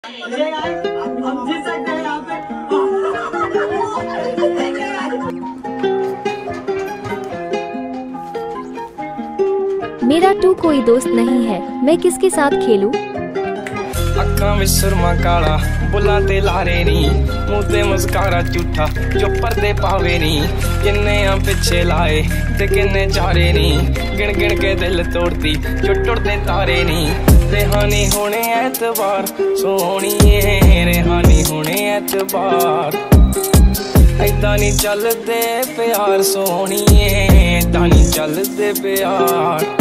हम जीत सकते हैं यहाँ पे। मेरा तू कोई दोस्त नहीं है, मैं किसके साथ खेलूं? अक्खां विच सुरमा काला बुल्लां ते लारे नी, मूंह ते मुस्कारा झूठा जो पर्दे पावे नी। किन्ने आ पिछे लाए ते किन्ने चारे नी, गिन गिन के दिल तोड़ती जो टुटदे तारे नी। रेहानी होने ऐतबार सोहणीए, रेहानी होने ऐतबार। ऐदां नी चलदे प्यार सोहणीए, ऐदां नी चलदे प्यार।